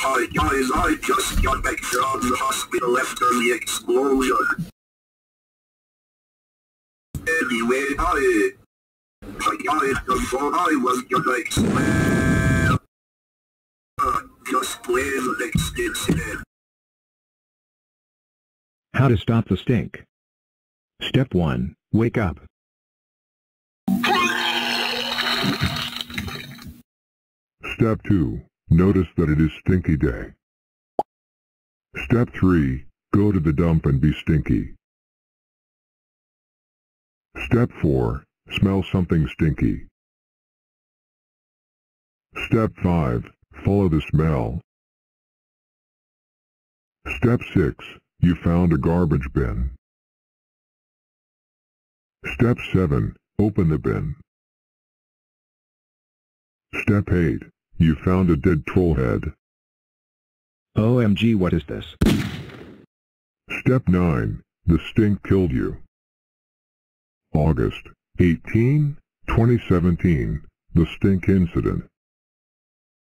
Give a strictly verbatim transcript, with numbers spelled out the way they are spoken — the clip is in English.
Hi guys, I just got back from the hospital after the explosion. Anyway, I... I guys before I was gonna explain. Uh, just play the next incident. How to stop the stink. Step one. Wake up. Step two. Notice that it is stinky day. Step three. Go to the dump and be stinky. Step four. Smell something stinky. Step five. Follow the smell. Step six. You found a garbage bin. Step seven. Open the bin. Step eight. You found a dead troll head. O M G, what is this? Step nine. The stink killed you. August eighteenth, twenty seventeen. The stink incident.